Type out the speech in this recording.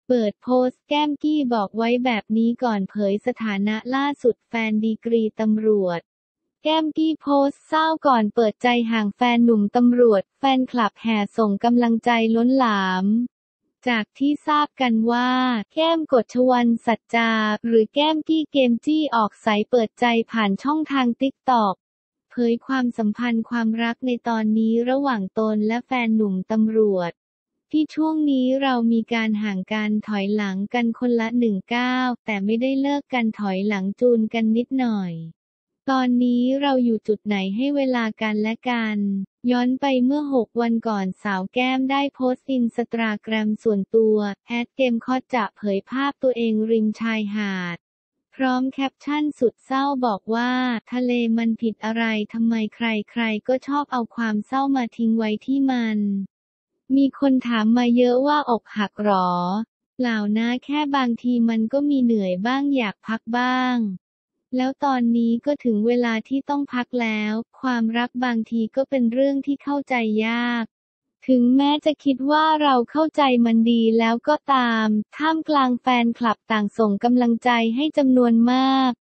เปิดโพสต์แก้มกี้บอกไว้แบบนี้ก่อนเผยสถานะล่าสุดแฟนดีกรีตำรวจแก้มกี้โพสต์เศร้าก่อนเปิดใจห่างแฟนหนุ่มตำรวจแฟนคลับแห่ส่งกำลังใจล้นหลามจากที่ทราบกันว่าแก้มกฎชวรรณสัจจาหรือแก้มกี้เกมจี้ออกสายเปิดใจผ่านช่องทางติ๊กต็อกเผยความสัมพันธ์ความรักในตอนนี้ระหว่างตนและแฟนหนุ่มตำรวจที่ช่วงนี้เรามีการห่างกันถอยหลังกันคนละ1 ก้าวแต่ไม่ได้เลิกกันถอยหลังจูนกันนิดหน่อยตอนนี้เราอยู่จุดไหนให้เวลากันและกันย้อนไปเมื่อ6 วันก่อนสาวแก้มได้โพสต์อินสตาแกรมส่วนตัวเกมคอจะเผยภาพตัวเองริมชายหาดพร้อมแคปชั่นสุดเศร้าบอกว่าทะเลมันผิดอะไรทำไมใครๆก็ชอบเอาความเศร้ามาทิ้งไว้ที่มันมีคนถามมาเยอะว่าอกหักหรอเปล่านะแค่บางทีมันก็มีเหนื่อยบ้างอยากพักบ้างแล้วตอนนี้ก็ถึงเวลาที่ต้องพักแล้วความรักบางทีก็เป็นเรื่องที่เข้าใจยากถึงแม้จะคิดว่าเราเข้าใจมันดีแล้วก็ตามท่ามกลางแฟนคลับต่างส่งกำลังใจให้จำนวนมาก